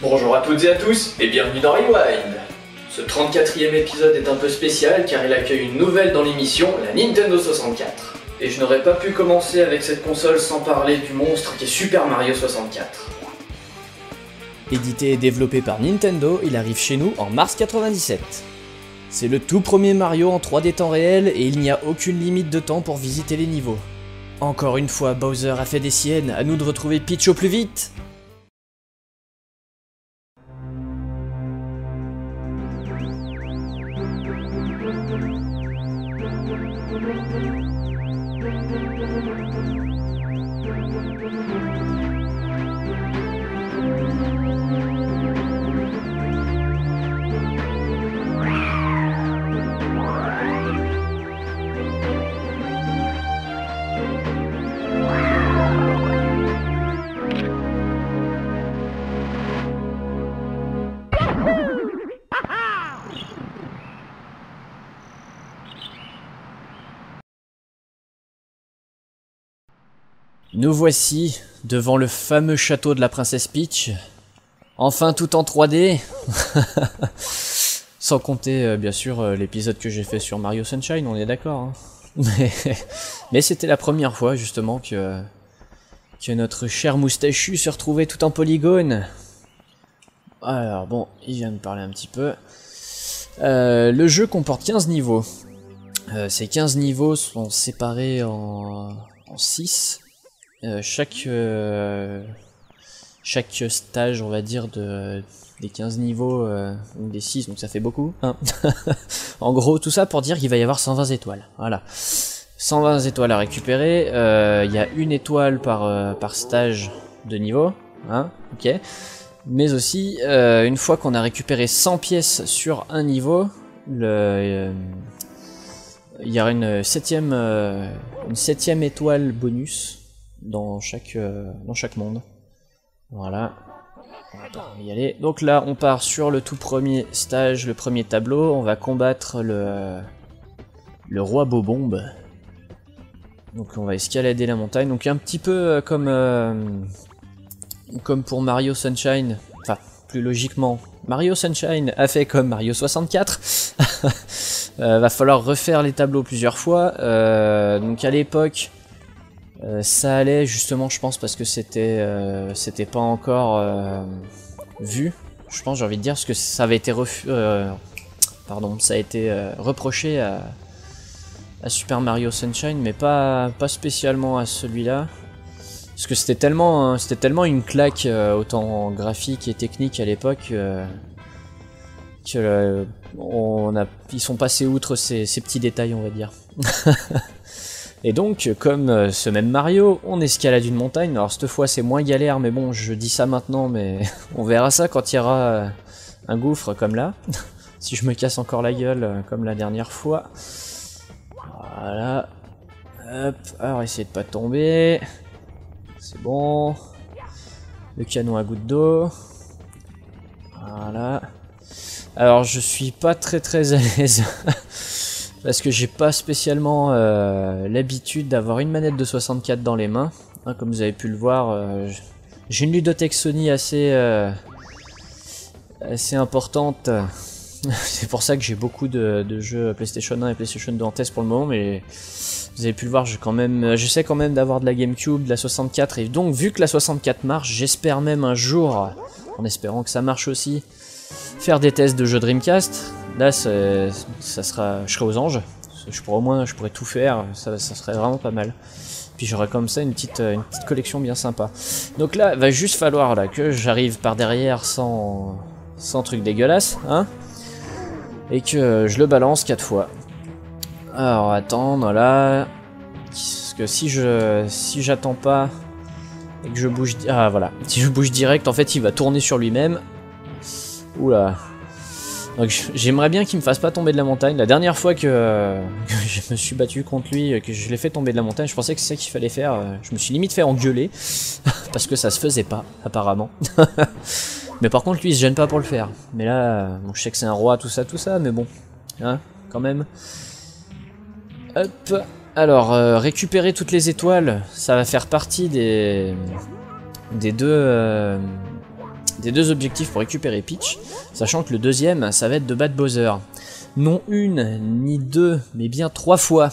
Bonjour à toutes et à tous et bienvenue dans Rewind. Ce 34e épisode est un peu spécial car il accueille une nouvelle dans l'émission, la Nintendo 64. Et je n'aurais pas pu commencer avec cette console sans parler du monstre qui est Super Mario 64. Édité et développé par Nintendo, il arrive chez nous en mars 97. C'est le tout premier Mario en 3D temps réel et il n'y a aucune limite de temps pour visiter les niveaux. Encore une fois, Bowser a fait des siennes, à nous de retrouver Peach au plus vite. Nous voici devant le fameux château de la princesse Peach, enfin tout en 3D, sans compter bien sûr l'épisode que j'ai fait sur Mario Sunshine, on est d'accord, hein. Mais c'était la première fois justement que notre cher moustachu se retrouvait tout en polygone. Alors bon, il vient de parler un petit peu. Le jeu comporte 15 niveaux. Ces 15 niveaux sont séparés en 6. Chaque stage, on va dire, des 15 niveaux, ou des 6, donc ça fait beaucoup, hein. En gros, tout ça pour dire qu'il va y avoir 120 étoiles, voilà. 120 étoiles à récupérer, il y a une étoile par stage de niveau, hein, ok. Mais aussi, une fois qu'on a récupéré 100 pièces sur un niveau, il y aura une septième étoile bonus dans chaque monde. Voilà. On va y aller. Donc là, on part sur le tout premier stage, le premier tableau. On va combattre le roi Bobombe. Donc on va escalader la montagne. Donc un petit peu comme pour Mario Sunshine. Enfin, plus logiquement, Mario Sunshine a fait comme Mario 64. Va falloir refaire les tableaux plusieurs fois. Donc à l'époque, ça allait justement, je pense, parce que c'était pas encore vu. Je pense, j'ai envie de dire, parce que ça avait été reproché à Super Mario Sunshine, mais pas spécialement à celui-là, parce que c'était tellement une claque, autant graphique et technique à l'époque, ils sont passés outre ces petits détails, on va dire. Et donc, comme ce même Mario, on escalade une montagne. Alors cette fois c'est moins galère, mais bon, je dis ça maintenant, mais on verra ça quand il y aura un gouffre comme là. Si je me casse encore la gueule comme la dernière fois. Voilà. Hop, alors essayez de pas tomber. C'est bon. Le canon à gouttes d'eau. Voilà. Alors je suis pas très à l'aise. Parce que j'ai pas spécialement l'habitude d'avoir une manette de 64 dans les mains. Hein, comme vous avez pu le voir, j'ai une ludothèque Sony assez importante. C'est pour ça que j'ai beaucoup de jeux PlayStation 1 et PlayStation 2 en test pour le moment. Mais vous avez pu le voir, j'essaie quand même d'avoir de la GameCube, de la 64. Et donc vu que la 64 marche, j'espère même un jour, en espérant que ça marche aussi, faire des tests de jeux Dreamcast. Là, je serai aux anges. Je pourrais tout faire. Ça serait vraiment pas mal. Puis j'aurai comme ça une petite collection bien sympa. Donc là, il va juste falloir là que j'arrive par derrière sans truc dégueulasse, hein, et que je le balance 4 fois. Alors attendre là, parce que si j'attends pas et que je bouge, ah voilà, si je bouge direct, en fait, il va tourner sur lui-même. Oula. Donc j'aimerais bien qu'il me fasse pas tomber de la montagne. La dernière fois que je me suis battu contre lui, que je l'ai fait tomber de la montagne, je pensais que c'est ça qu'il fallait faire. Je me suis limite fait engueuler, parce que ça se faisait pas, apparemment. Mais par contre lui il se gêne pas pour le faire. Mais là, bon, je sais que c'est un roi, tout ça, mais bon, hein, quand même. Hop. Alors, récupérer toutes les étoiles, ça va faire partie des deux des 2 objectifs pour récupérer Peach, sachant que le deuxième, ça va être de battre Bowser. Non une, ni deux, mais bien 3 fois.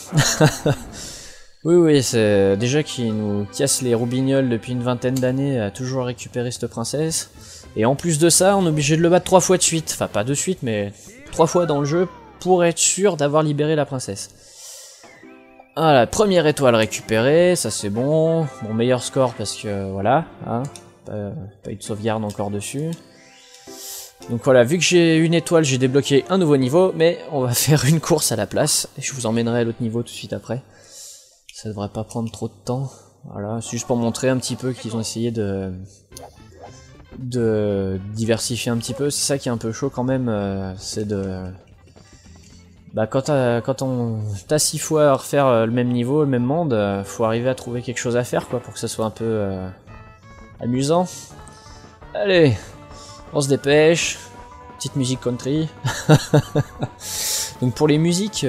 Oui, c'est déjà qu'il nous casse les roubignoles depuis une vingtaine d'années à toujours récupérer cette princesse. Et en plus de ça, on est obligé de le battre 3 fois de suite. Enfin, pas de suite, mais 3 fois dans le jeu pour être sûr d'avoir libéré la princesse. Voilà, première étoile récupérée, ça c'est bon. Mon meilleur score parce que voilà, hein, pas eu de sauvegarde encore dessus. Donc voilà, vu que j'ai une étoile, j'ai débloqué un nouveau niveau, mais on va faire une course à la place. Et je vous emmènerai à l'autre niveau tout de suite après. Ça devrait pas prendre trop de temps. Voilà, c'est juste pour montrer un petit peu qu'ils ont essayé de diversifier un petit peu. C'est ça qui est un peu chaud quand même, c'est de... Bah quand t'as 6 fois à refaire le même niveau, le même monde, faut arriver à trouver quelque chose à faire quoi, pour que ça soit un peu amusant. Allez, on se dépêche. Petite musique country. Donc pour les musiques,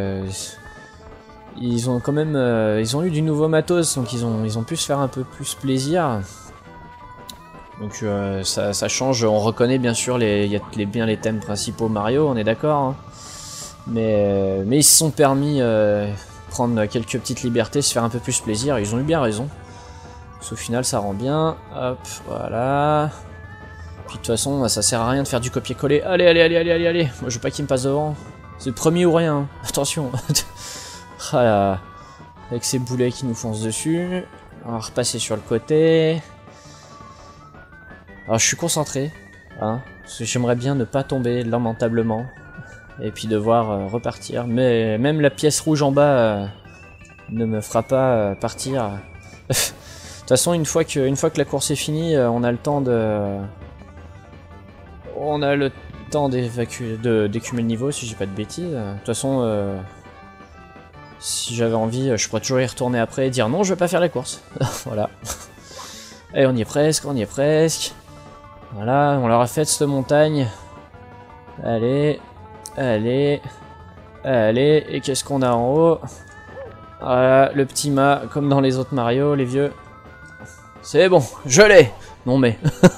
ils ont quand même, ils ont eu du nouveau matos, donc ils ont pu se faire un peu plus plaisir. Donc ça change, on reconnaît bien sûr il y a bien les thèmes principaux Mario, on est d'accord. Hein. Mais ils se sont permis prendre quelques petites libertés, se faire un peu plus plaisir, et ils ont eu bien raison. Parce qu'au final ça rend bien. Hop, voilà. Puis de toute façon ça sert à rien de faire du copier-coller. Allez. Moi je veux pas qu'il me passe devant. C'est le premier ou rien. Hein. Attention. Voilà. Avec ces boulets qui nous foncent dessus. On va repasser sur le côté. Alors je suis concentré. Hein, parce que j'aimerais bien ne pas tomber lamentablement. Et puis devoir repartir. Mais même la pièce rouge en bas ne me fera pas partir. De toute façon, une fois que la course est finie, on a le temps d'écumer le niveau, si j'ai pas de bêtises. De toute façon, si j'avais envie, je pourrais toujours y retourner après et dire non, je vais pas faire la course. Voilà. Et on y est presque, Voilà, on leur a fait cette montagne. Allez, et qu'est-ce qu'on a en haut? Voilà, le petit mât, comme dans les autres Mario, les vieux. C'est bon, je l'ai. Non mais...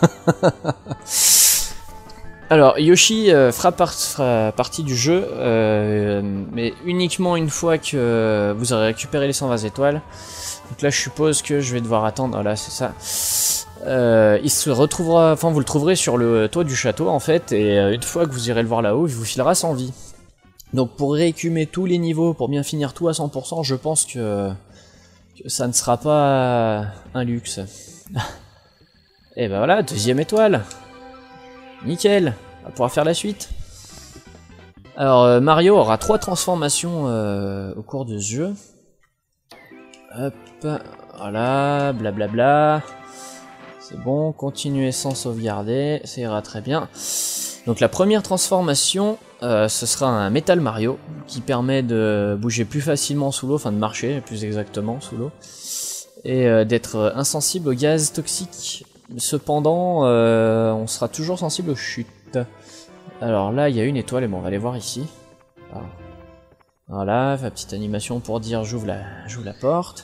Alors, Yoshi fera partie du jeu, mais uniquement une fois que vous aurez récupéré les 120 étoiles. Donc là, je suppose que je vais devoir attendre. Voilà, c'est ça. Il se retrouvera, enfin vous le trouverez sur le toit du château en fait, et une fois que vous irez le voir là-haut, il vous filera 100 vies. Donc pour réécumer tous les niveaux, pour bien finir tout à 100%, je pense que ça ne sera pas un luxe. Et ben voilà, deuxième étoile. Nickel, on va pouvoir faire la suite. Alors Mario aura 3 transformations au cours de ce jeu. Hop, voilà, blablabla. C'est bon, continuez sans sauvegarder, ça ira très bien. Donc la première transformation, ce sera un Metal Mario, qui permet de bouger plus facilement sous l'eau, enfin de marcher plus exactement sous l'eau, et d'être insensible aux gaz toxiques. Cependant, on sera toujours sensible aux chutes. Alors là, il y a une étoile, et bon, on va aller voir ici. Alors, voilà, la petite animation pour dire j'ouvre la porte.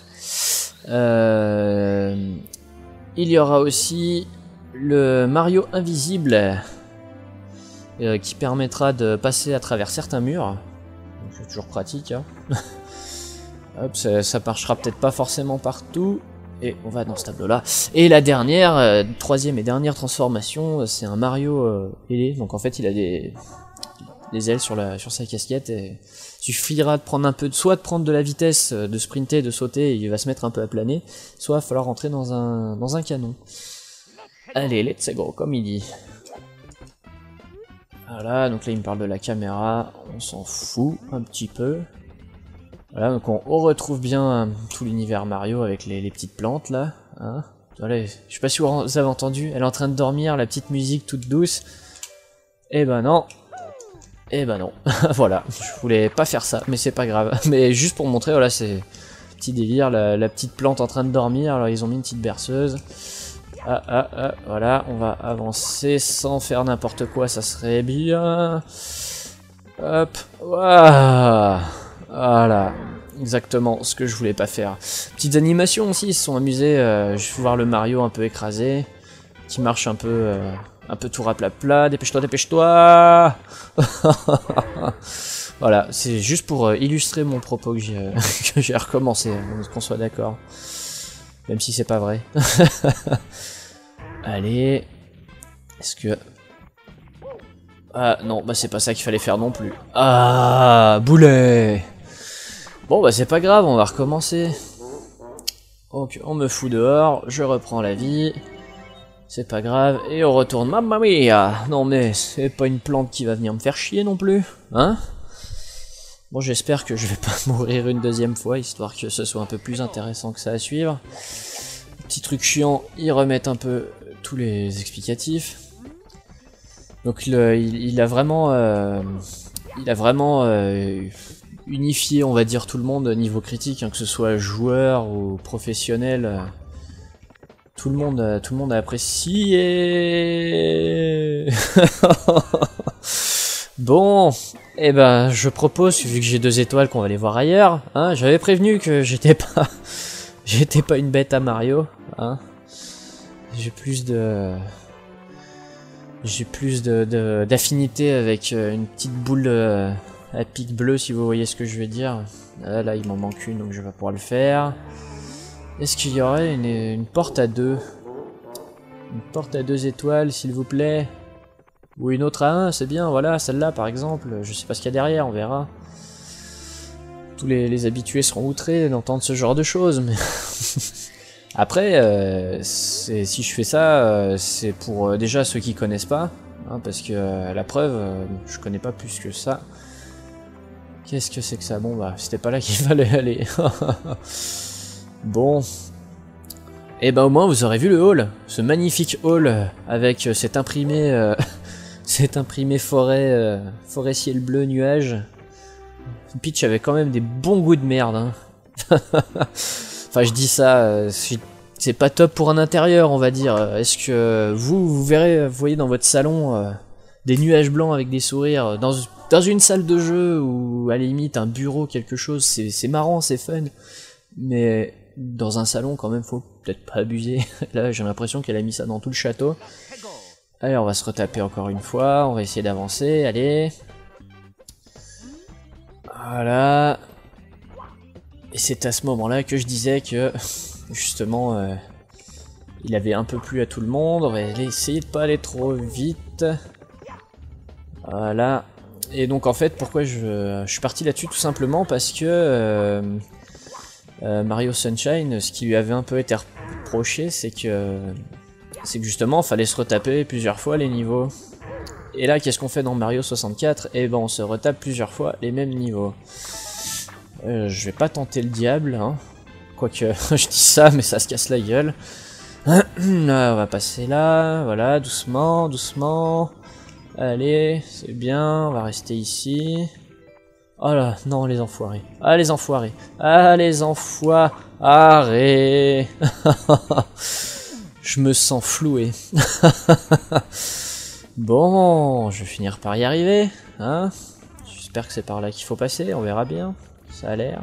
Il y aura aussi le Mario invisible qui permettra de passer à travers certains murs. C'est toujours pratique. Hein. Hop, ça marchera peut-être pas forcément partout. Et on va dans ce tableau-là. Et la dernière, troisième et dernière transformation, c'est un Mario ailé. Donc en fait, il a des ailes sur sa casquette. Et il suffira de prendre un peu soit de prendre de la vitesse, de sprinter, de sauter, et il va se mettre un peu à planer, soit il va falloir rentrer dans un canon. Allez, let's go, comme il dit. Voilà, donc là il me parle de la caméra, on s'en fout un petit peu. Voilà, donc on retrouve bien tout l'univers Mario avec les petites plantes là. Hein. Voilà, je sais pas si vous avez entendu, elle est en train de dormir, la petite musique toute douce. Eh ben non. Voilà, je voulais pas faire ça, mais c'est pas grave. Mais juste pour montrer, voilà, c'est petit délire, la petite plante en train de dormir, alors ils ont mis une petite berceuse. Voilà, on va avancer sans faire n'importe quoi, ça serait bien. Hop, voilà, exactement ce que je voulais pas faire. Petites animations aussi, ils se sont amusés, je vais voir le Mario un peu écrasé. qui marche un peu tout rapla-pla. Dépêche-toi, dépêche-toi. Voilà, c'est juste pour illustrer mon propos que j'ai recommencé, qu'on soit d'accord. Même si c'est pas vrai. Allez. Est-ce que... Ah non, bah c'est pas ça qu'il fallait faire non plus. Ah, boulet. Bon bah c'est pas grave, on va recommencer. Donc on me fout dehors, je reprends la vie. C'est pas grave, et on retourne. Mamma mia. Non mais c'est pas une plante qui va venir me faire chier non plus, hein? Bon, j'espère que je vais pas mourir une deuxième fois, histoire que ce soit un peu plus intéressant que ça à suivre. Petit truc chiant, ils remettent un peu tous les explicatifs. Donc il a vraiment unifié, on va dire, tout le monde niveau critique, hein, que ce soit joueur ou professionnel. Tout le monde a apprécié. Bon, eh ben, je propose, vu que j'ai 2 étoiles, qu'on va les voir ailleurs. Hein, j'avais prévenu que j'étais pas une bête à Mario. Hein. J'ai plus d'affinité avec une petite boule à pic bleu, si vous voyez ce que je veux dire. Là, il m'en manque une, donc je vais pas pouvoir le faire. Est-ce qu'il y aurait une porte à 2? Une porte à 2 étoiles, s'il vous plaît? Ou une autre à 1, c'est bien, voilà, celle-là par exemple. Je sais pas ce qu'il y a derrière, on verra. Tous les habitués seront outrés d'entendre ce genre de choses, mais... Après, si je fais ça, c'est pour déjà ceux qui connaissent pas, hein, parce que la preuve, je connais pas plus que ça. Qu'est-ce que c'est que ça? Bon bah, c'était pas là qu'il fallait aller. Bon. Et ben au moins vous aurez vu le hall, ce magnifique hall avec cet imprimé forêt ciel bleu nuage. Peach avait quand même des bons goûts de merde, hein. Enfin je dis ça, c'est pas top pour un intérieur, on va dire. Est-ce que vous voyez dans votre salon des nuages blancs avec des sourires dans une salle de jeu ou à la limite un bureau, quelque chose, c'est marrant, c'est fun. Mais dans un salon quand même faut peut-être pas abuser. Là j'ai l'impression qu'elle a mis ça dans tout le château. Allez, on va se retaper encore une fois, on va essayer d'avancer, allez. Voilà. Et c'est à ce moment-là que je disais que, justement, il avait un peu plu à tout le monde. On va essayer de pas aller trop vite. Voilà. Et donc en fait, pourquoi je suis parti là-dessus? Tout simplement parce que Mario Sunshine, ce qui lui avait un peu été reproché, c'est que justement, fallait se retaper plusieurs fois les niveaux. Et là, qu'est-ce qu'on fait dans Mario 64? Eh ben, on se retape plusieurs fois les mêmes niveaux. Je vais pas tenter le diable, hein. Quoique, je dis ça, mais ça se casse la gueule. Là, on va passer là, voilà, doucement, doucement. Allez, c'est bien, on va rester ici. Oh là, non, les enfoirés. Ah, les enfoirés. Ah, les enfoirés. Je me sens floué. Bon, je vais finir par y arriver, hein. J'espère que c'est par là qu'il faut passer, on verra bien. Ça a l'air.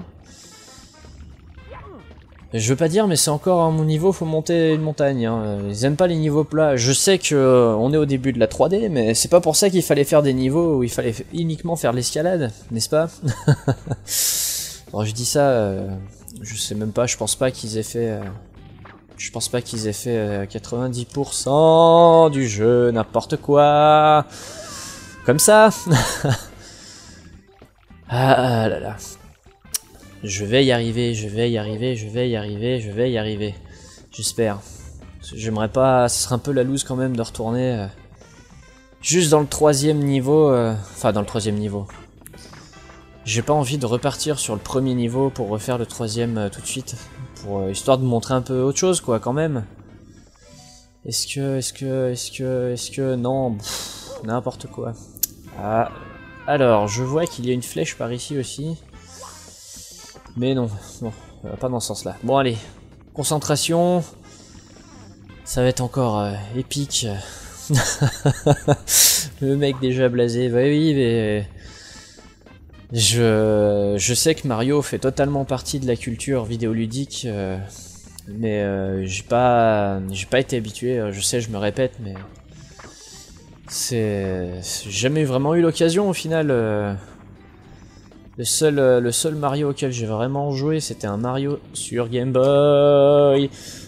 Je veux pas dire, mais c'est encore à mon niveau, faut monter une montagne. Hein. Ils aiment pas les niveaux plats. Je sais que on est au début de la 3D, mais c'est pas pour ça qu'il fallait faire des niveaux où il fallait uniquement faire de l'escalade, n'est-ce pas? Alors je dis ça, je sais même pas, je pense pas qu'ils aient fait... Je pense pas qu'ils aient fait 90% du jeu, n'importe quoi. Comme ça. Ah là là. Je vais y arriver, je vais y arriver, je vais y arriver, je vais y arriver. J'espère. J'aimerais pas... Ce serait un peu la loose quand même de retourner juste dans le 3e niveau. Enfin, dans le 3e niveau. J'ai pas envie de repartir sur le 1er niveau pour refaire le 3e tout de suite. Histoire de montrer un peu autre chose, quoi, quand même. Est-ce que... Non, n'importe quoi. Ah. Alors, je vois qu'il y a une flèche par ici aussi. Mais non, pas dans ce sens-là. Bon, allez, concentration. Ça va être encore épique. Le mec déjà blasé, bah oui, mais... Je sais que Mario fait totalement partie de la culture vidéoludique Mais j'ai pas été habitué. Je sais, je me répète, mais j'ai jamais vraiment eu l'occasion au final. Le seul Mario auquel j'ai vraiment joué, c'était un Mario sur Game Boy.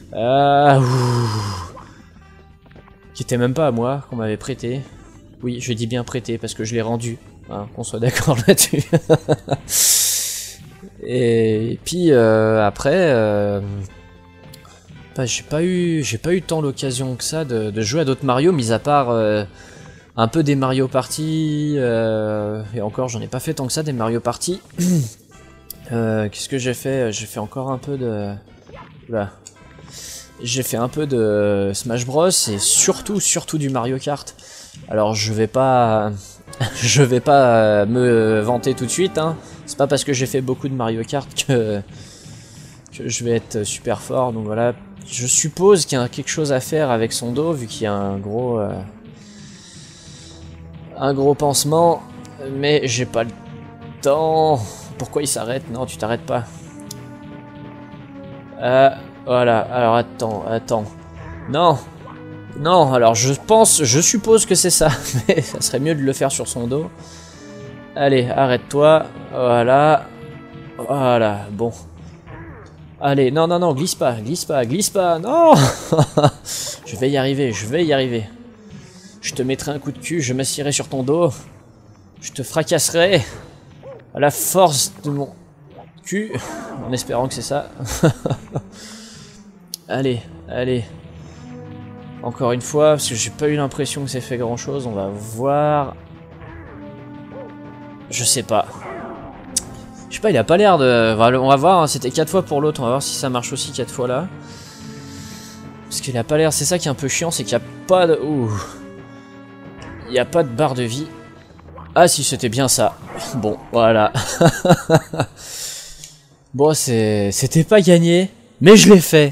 Qui était même pas à moi, qu'on m'avait prêté. Oui, je dis bien prêté parce que je l'ai rendu. Hein, qu'on soit d'accord là-dessus. Et puis après, j'ai pas eu tant l'occasion que ça de jouer à d'autres Mario, mis à part un peu des Mario Party. Et encore, j'en ai pas fait tant que ça des Mario Party. Qu'est-ce que j'ai fait? J'ai fait encore un peu de... Voilà. J'ai fait un peu de Smash Bros et surtout du Mario Kart. Alors je vais pas me vanter tout de suite, hein. C'est pas parce que j'ai fait beaucoup de Mario Kart que je vais être super fort. Donc voilà, je suppose qu'il y a quelque chose à faire avec son dos vu qu'il y a un gros pansement, mais j'ai pas le temps. Pourquoi il s'arrête? Non, tu t'arrêtes pas. Voilà, alors attends. Non, alors je suppose que c'est ça, mais ça serait mieux de le faire sur son dos. Allez, arrête-toi, voilà, bon. Allez, non, glisse pas, non. Je vais y arriver. Je te mettrai un coup de cul, je m'assierai sur ton dos. Je te fracasserai à la force de mon cul, en espérant que c'est ça. Allez. Encore une fois, parce que j'ai pas eu l'impression que c'est fait grand chose, on va voir. Je sais pas, il a pas l'air de... On va voir, hein, c'était 4 fois pour l'autre, on va voir si ça marche aussi 4 fois là. Parce qu'il a pas l'air, c'est ça qui est un peu chiant, c'est qu'il n'y a pas de... Il n'y a pas de barre de vie. Ah si, c'était bien ça. Bon, voilà. Bon, c'était pas gagné, mais je l'ai fait.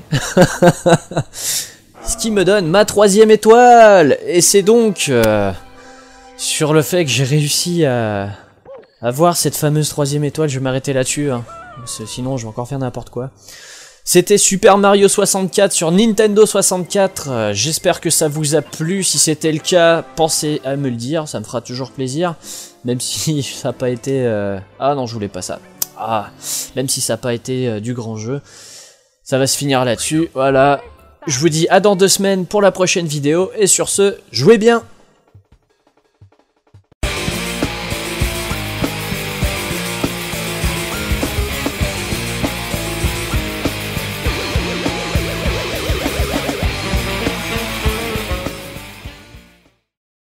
Ce qui me donne ma 3e étoile. Et c'est donc sur le fait que j'ai réussi à avoir cette fameuse 3e étoile, je vais m'arrêter là-dessus, hein. Sinon je vais encore faire n'importe quoi. C'était Super Mario 64 sur Nintendo 64. J'espère que ça vous a plu. Si c'était le cas, pensez à me le dire, ça me fera toujours plaisir. Même si ça n'a pas été... Ah non, je voulais pas ça. Même si ça n'a pas été du grand jeu. Ça va se finir là-dessus, voilà. Je vous dis à dans 2 semaines pour la prochaine vidéo. Et sur ce, jouez bien!